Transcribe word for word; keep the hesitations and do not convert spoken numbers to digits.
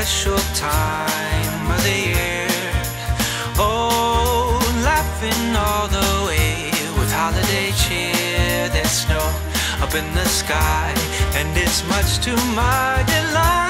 special time of the year. Oh, laughing all the way with holiday cheer. There's snow up in the sky, and it's much to my delight.